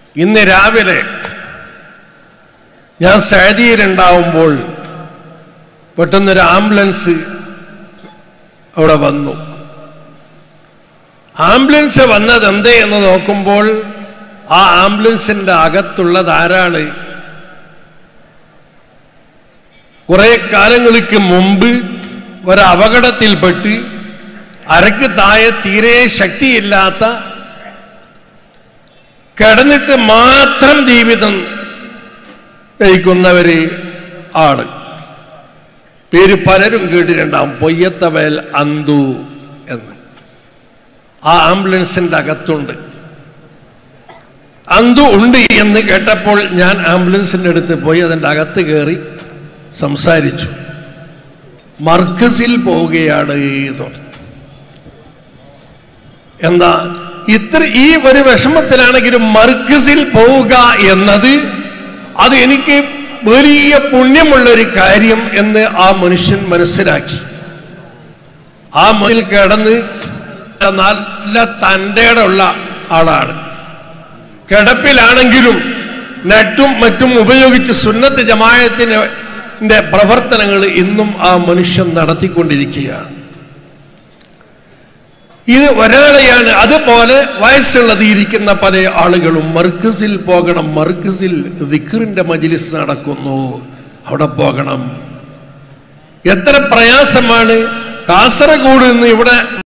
ഇന്ന് രാവിലെ ഞാൻ സൗദിയിലുണ്ടാവുമ്പോൾ പെട്ടെന്നൊരു ആംബുലൻസ് അവിടെ വന്നു. ആംബുലൻസ് വന്നത് എന്തേ എന്ന് നോക്കുമ്പോൾ ആ ആംബുലൻസിന്റെ അകത്തുള്ളത് ആരാണ്? കുറെ കാലങ്ങൾക്ക് മുമ്പ് ഒരു അപകടത്തിൽപ്പെട്ട് അരക്ക് താഴെ തീരെ ശക്തിയില്ലാത്ത, കിടന്നിട്ട് മാത്രം ജീവിതം നയിക്കുന്നവര് ആണ്. പേര് പലരും കേട്ടിട്ടുണ്ടാവും, പൊയ്യത്തവയൽ അന്തു എന്ന്. ആ ആംബുലൻസിന്റെ അകത്തുണ്ട്. അന്തു ഉണ്ട് എന്ന് കേട്ടപ്പോൾ ഞാൻ ആംബുലൻസിന്റെ അടുത്ത് പോയി അതിൻ്റെ അകത്ത് കയറി സംസാരിച്ചു. മർക്കസിൽ പോവുകയാണ് എന്ന് പറഞ്ഞു. എന്താ ഈ ഒരു വിഷമത്തിലാണെങ്കിലും മർക്കസിൽ പോവുക എന്നത് അത് എനിക്ക് വലിയ പുണ്യമുള്ളൊരു കാര്യം എന്ന് ആ മനുഷ്യൻ മനസ്സിലാക്കി. ആ മുന്നിൽ കിടന്ന് നല്ല തൻ്റെയുള്ള ആളാണ്. കിടപ്പിലാണെങ്കിലും നെറ്റും മറ്റും ഉപയോഗിച്ച് സുന്നത്ത് ജമാഅത്തിന്റെ പ്രവർത്തനങ്ങൾ ഇന്നും ആ മനുഷ്യൻ നടത്തിക്കൊണ്ടിരിക്കുകയാണ്. ഇത് ഒരാളെയാണ്. അതുപോലെ വയസ്സുള്ളത് ഇരിക്കുന്ന പല ആളുകളും മർക്കസിൽ പോകണം, മർക്കസിൽ ദിക്റിന്റെ മജ്ലിസ് നടക്കുന്നു, അവിടെ പോകണം. എത്ര പ്രയാസമാണ്. കാസർഗോഡ് നിന്ന് ഇവിടെ